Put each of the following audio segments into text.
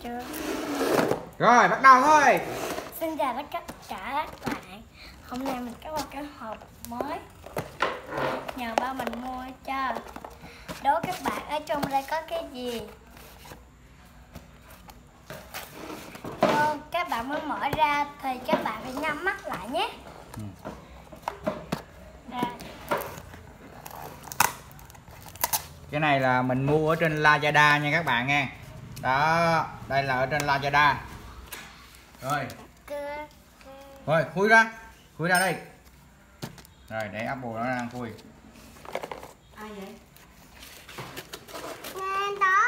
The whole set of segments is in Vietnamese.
chưa. Rồi bắt đầu thôi. Xin chào tất cả các bạn. Hôm nay mình có một cái hộp mới nhờ ba mình mua cho. Đố các bạn ở trong đây có cái gì. Các bạn mới mở ra thì các bạn phải nhắm mắt lại nhé. Cái này là mình mua ở trên Lazada nha các bạn nha. Đó, đây là ở trên Lazada. Rồi. Rồi, khui ra đây. Rồi, để Apple nó đang khui. Ai vậy? Nên đó.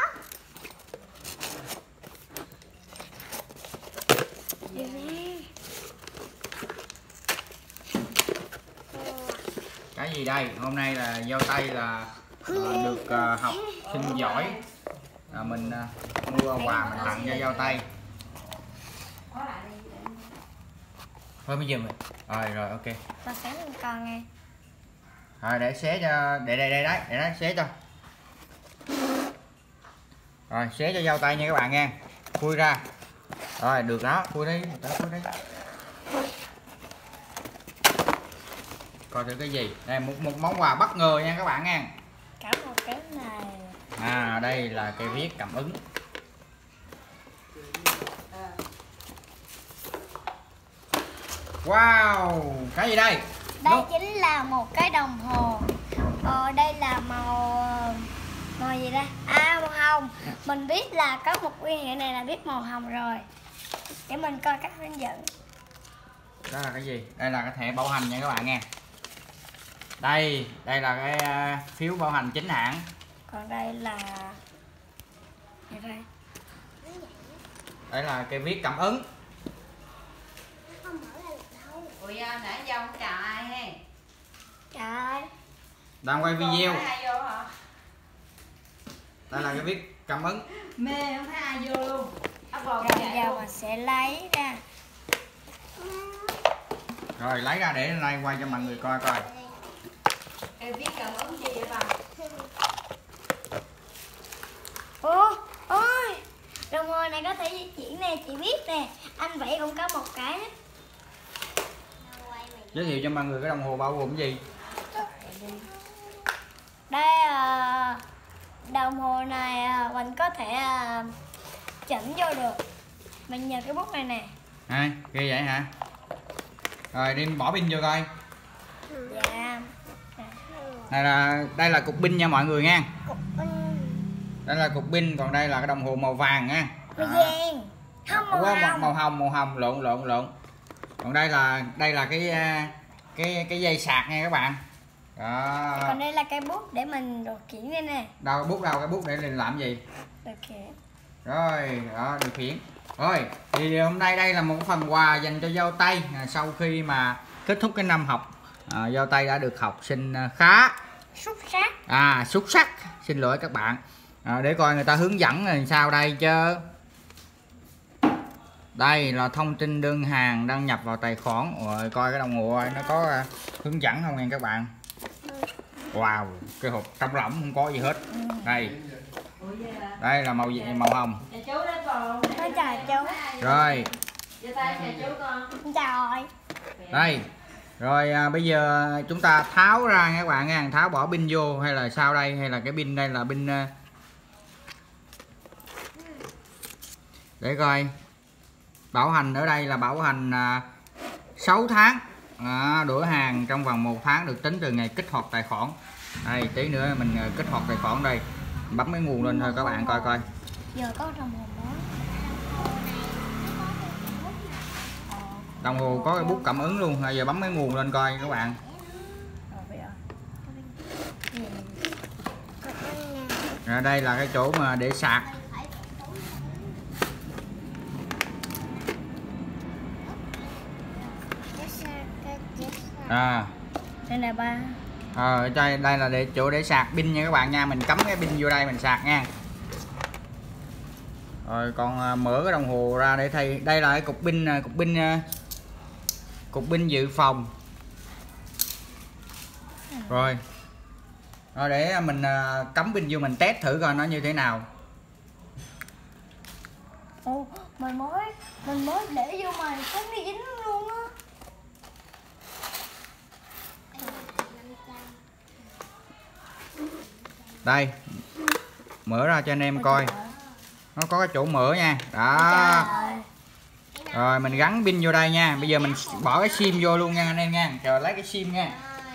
Cái gì đây? Hôm nay là dâu tây là được học sinh giỏi. Mình mua quà mình tặng cho dâu tây. Thôi bây giờ mình. Rồi ok. Và sáng lên con nghe. Rồi để xé cho để đấy xé cho. Rồi xé cho dâu tây nha các bạn nha. Khui ra. Rồi được đó, khui đi. Coi thử cái gì. Đây một món quà bất ngờ nha các bạn nha. Cả một cái này. Đây là cây viết cảm ứng. Wow, cái gì đây? Đây chính là một cái đồng hồ. Đây là màu gì đây? Màu hồng. Mình biết là có một nguyên hiệu này là biết màu hồng rồi. Để mình coi cách hướng dẫn. Đó là cái gì? Đây là cái thẻ bảo hành nha các bạn nha. Đây là cái phiếu bảo hành chính hãng. Còn đây là đây là cái viết cảm ứng. Ủa nãy giờ không chào ai he? Trời. Đang quay video. Không thấy ai vô hả? Đây là cái viết cảm ứng. Mê không thấy ai vô luôn. Rồi giờ mình sẽ lấy ra. Rồi lấy ra để nay quay cho mọi người coi coi. Em viết cảm ứng gì vậy bà? Ôi, đồng hồ này có thể di chuyển nè, chị biết nè. Anh Vĩ cũng có một cái. Giới thiệu cho mọi người cái đồng hồ bao gồm cái gì? Đây đồng hồ này mình có thể chỉnh vô được. Mình nhờ cái bút này nè. Ghê vậy hả? Rồi đi bỏ pin vô coi. Dạ. Đây là cục pin nha mọi người nha. Cục pin. Đây là cục pin, còn đây là cái đồng hồ màu vàng nha. Màu vàng. Không, màu hồng. Màu hồng, lộn. Còn đây là cái dây sạc nha các bạn. Đó. Còn đây là cái bút để mình điều khiển đây nè. Đâu cái bút để mình làm gì? Điều khiển. Rồi, đó điều khiển. Rồi, thì hôm nay đây là một phần quà dành cho dâu tây sau khi mà kết thúc cái năm học. Dâu tây đã được học sinh khá. Xuất sắc. Xin lỗi các bạn. Để coi người ta hướng dẫn là sao đây chứ. Đây là thông tin đơn hàng đăng nhập vào tài khoản. Rồi coi cái đồng hồ nó có hướng dẫn không nha các bạn. Wow, cái hộp trong lỏng không có gì hết. Đây là màu hồng. Chào chú. Rồi. Chào. Đây. Rồi bây giờ chúng ta tháo ra nha các bạn nha, tháo bỏ pin vô hay là sao đây, hay là cái pin đây là pin để coi. Bảo hành ở đây là bảo hành 6 tháng. Đổi hàng trong vòng 1 tháng được tính từ ngày kích hoạt tài khoản. Đây tí nữa mình kích hoạt tài khoản đây. Bấm cái nguồn lên thôi các bạn coi coi. Giờ có đồng hồ mới. Đồng hồ có cái bút cảm ứng luôn. Giờ bấm cái nguồn lên coi các bạn. Đây là cái chỗ mà để sạc. Đây là ba. Đây là chỗ để sạc pin nha các bạn nha. Mình cắm cái pin vô đây mình sạc nha. Rồi còn mở cái đồng hồ ra để thay. Đây là cái cục pin dự phòng. Rồi để mình cắm pin vô mình test thử coi nó như thế nào. Ồ, mình mới để vô mà có đi dính luôn á. Đây, mở ra cho anh em coi. Nó có cái chỗ mở nha. Đó. Rồi mình gắn pin vô đây nha. Bây giờ mình bỏ cái sim vô luôn nha anh em nha. Chờ lấy cái sim nha.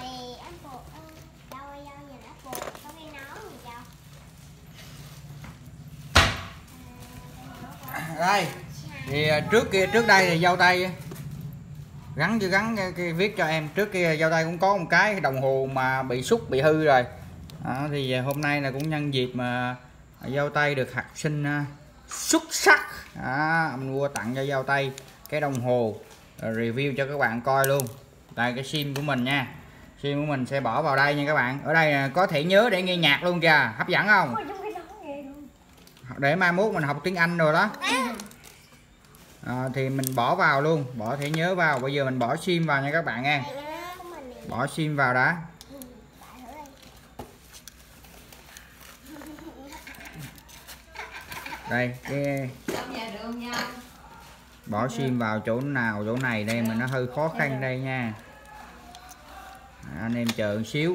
Đây. Thì trước đây thì dao tay gắn cái viết cho em. Trước kia dao tay cũng có một cái đồng hồ mà bị xúc bị hư rồi. Đó, thì hôm nay là cũng nhân dịp mà dao tay được học sinh xuất sắc. Đó, mình mua tặng cho dao tay cái đồng hồ, review cho các bạn coi luôn. Đây cái sim của mình nha. Sim của mình sẽ bỏ vào đây nha các bạn. Ở đây có thể nhớ để nghe nhạc luôn kìa. Hấp dẫn không? Để mai mốt mình học tiếng Anh rồi đó. Thì mình bỏ vào luôn, bỏ thẻ nhớ vào. Bây giờ mình bỏ sim vào nha các bạn nha. Bỏ sim vào đã. Đây cái bỏ sim vào chỗ nào, chỗ này đây mà nó hơi khó khăn đây nha. Anh em chờ một xíu.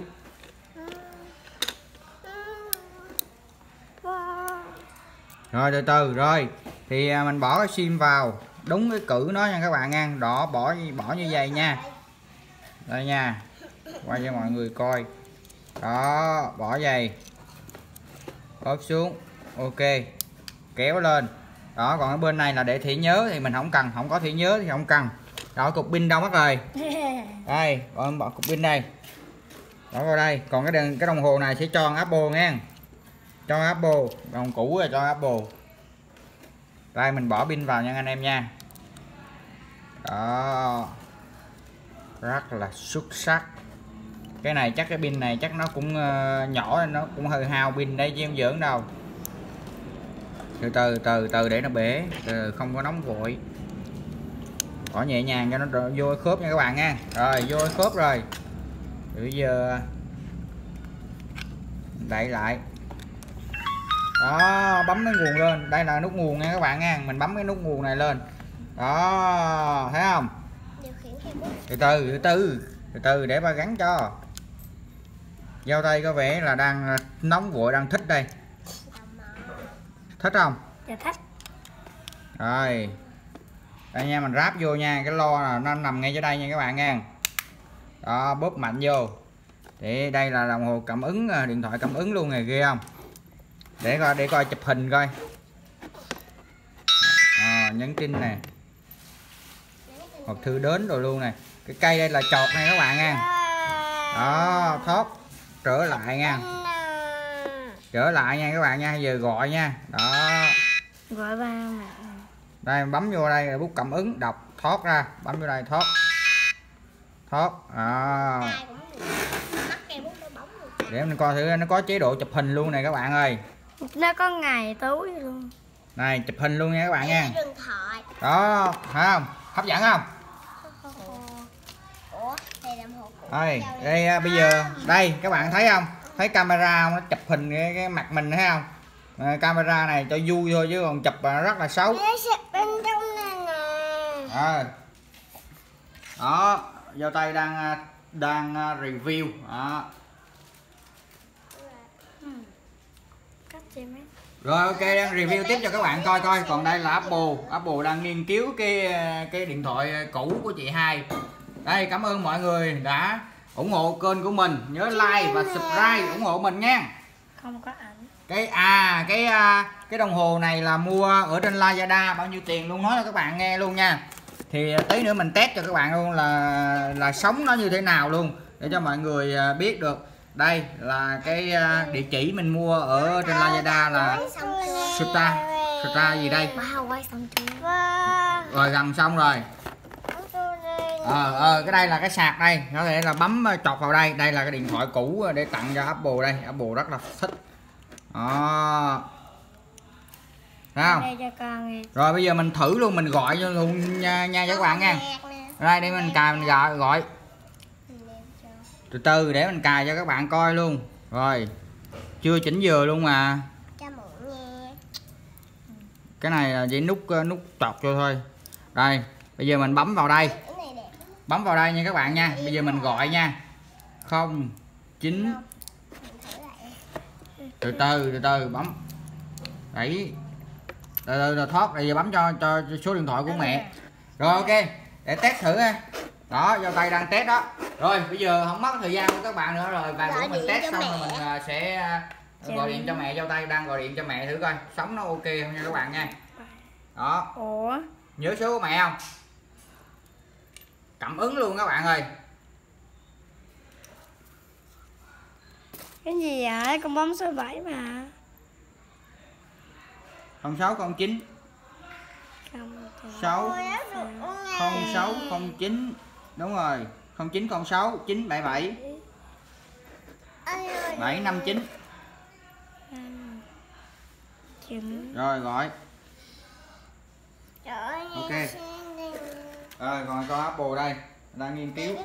Rồi từ từ rồi thì mình bỏ cái sim vào đúng cái cử nó nha các bạn nha. Đó, bỏ như vậy nha. Đây nha, quay cho mọi người coi. Đó, bỏ giày ốp xuống, ok, kéo lên. Đó, còn ở bên này là để thẻ nhớ thì mình không cần, không có thẻ nhớ thì không cần. Rồi cục pin đâu mất rồi. Đây, bỏ cục pin đây, bỏ vào đây. Còn cái đồng hồ này sẽ cho Apple nha, cho Apple, đồng cũ là cho Apple. Đây mình bỏ pin vào nha anh em nha. Đó, rất là xuất sắc. Cái này chắc cái pin này chắc nó cũng nhỏ, nó cũng hơi hao pin đây chứ không giỡn đâu. Từ để nó bể, không có nóng vội. Bỏ nhẹ nhàng cho nó vô khớp nha các bạn nha. Rồi vô khớp rồi. Bây giờ đậy lại. Đó, bấm cái nguồn lên. Đây là nút nguồn nha các bạn nha. Mình bấm cái nút nguồn này lên. Đó, thấy không? Từ từ để ba gắn cho. Dao tay có vẻ là đang nóng vội, đang thích đây. Thích không? Dạ thích. Rồi. Đây nha, mình ráp vô nha. Cái lo là nó nằm ngay dưới đây nha các bạn nha. Đó, bóp mạnh vô. Để đây là đồng hồ cảm ứng, điện thoại cảm ứng luôn này, ghê không? Để coi chụp hình coi. Nhắn tin nè. Hộp thư đến rồi luôn nè. Cái cây đây là chọt này các bạn nha. Đó, thoát trở lại nha. Trở lại nha các bạn nha. Giờ gọi nha. Đó. Gọi ba nè. Đây bấm vô đây là bút cảm ứng, đọc thoát ra, bấm vô đây thoát. Thoát. Để mình coi thử nó có chế độ chụp hình luôn này các bạn ơi. Nó có ngày tối luôn. Này chụp hình luôn nha các bạn nha. Đó, thấy không? Hấp dẫn không? Đây, bây giờ đây các bạn thấy không? Thấy camera nó chụp hình cái mặt mình thấy không? Camera này cho vui thôi chứ còn chụp rất là xấu. Đó, dao tay đang review. Đó. Rồi ok, đang review tiếp cho các bạn coi. Còn đây là Apple đang nghiên cứu cái điện thoại cũ của chị Hai. Đây, cảm ơn mọi người đã ủng hộ kênh của mình, nhớ like và subscribe ủng hộ mình nha. Không có ảnh. Cái đồng hồ này là mua ở trên Lazada, bao nhiêu tiền luôn, nói cho các bạn nghe luôn nha. Thì tí nữa mình test cho các bạn luôn là sống nó như thế nào luôn để cho mọi người biết được. Đây là cái địa chỉ mình mua ở trên Lazada là Star gì đây. Rồi gần xong rồi. Cái đây là cái sạc đây, có thể là bấm chọt vào đây. Đây là cái điện thoại cũ để tặng cho Apple đây. Apple rất là thích. Đó. Thấy không? Rồi bây giờ mình thử luôn, mình gọi luôn nha các bạn nha. Đây để mình cài, mình gọi. Từ từ để mình cài cho các bạn coi luôn. Rồi chưa chỉnh giờ luôn mà. Cái này là chỉ nút chọc cho thôi. Đây, bây giờ mình bấm vào đây. Cái này đẹp. Bấm vào đây nha các bạn nha. Bây giờ mình gọi nha. 0 9. Từ từ bấm. Đấy. Từ từ thoát, bây giờ bấm cho số điện thoại của mẹ. Rồi ok, để test thử ha. Đó, dao tay đang test đó. Rồi bây giờ không mất thời gian của các bạn nữa rồi, vài bữa mình test xong rồi mình sẽ gọi điện cho mẹ. Dao tay đang gọi điện cho mẹ thử coi sóng nó ok không nha các bạn nha. Đó. Ủa? Nhớ số của mẹ không? Cảm ứng luôn các bạn ơi. Cái gì vậy? Con bấm số 7 mà. 0609 6 0609. Đúng rồi. 0906 977 759. Rồi gọi. Ok. Rồi còn con Apple đây đang nghiên cứu.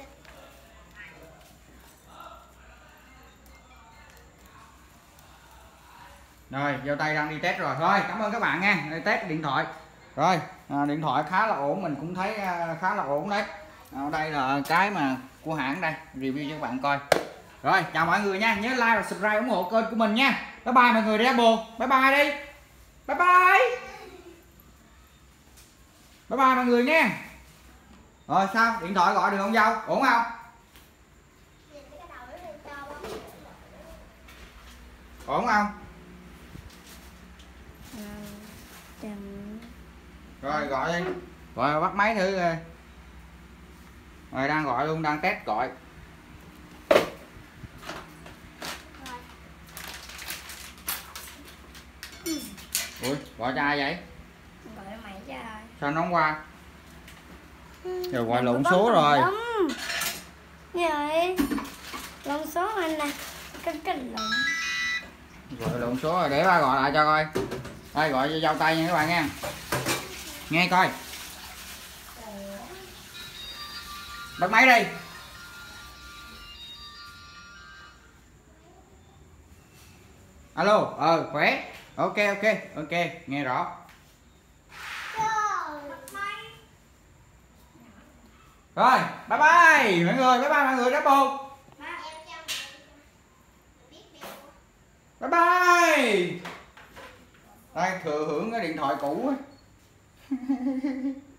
Rồi dao tay đang đi test rồi. Thôi cảm ơn các bạn nha. Đây test điện thoại. Rồi điện thoại khá là ổn, mình cũng thấy khá là ổn đấy. Đây là cái mà của hãng đây, review cho các bạn coi. Rồi chào mọi người nha, nhớ like và subscribe ủng hộ kênh của mình nha. Bye bye mọi người đi Apple. Bye bye đi. Bye bye. Bye bye mọi người nha. Rồi sao điện thoại gọi được không dâu, ổn không? Ổn không? Rồi gọi đi. Gọi bắt máy thử coi. Rồi đang gọi luôn, đang test gọi. Ui, gọi cho ai vậy? Gọi mày cho ai? Sao nó không qua? Rồi gọi lộn số rồi. Gì vậy? Lộn số anh nè. Cái lộn. Gọi lộn số rồi, để ba gọi lại cho coi. Đây gọi cho dao tay nha các bạn nha. Nghe coi. Bắt máy đi. Alo, khỏe. Ok, nghe rõ. Rồi, bye bye mọi người, Double. Bye bye. Đây thừa hưởng cái điện thoại cũ á.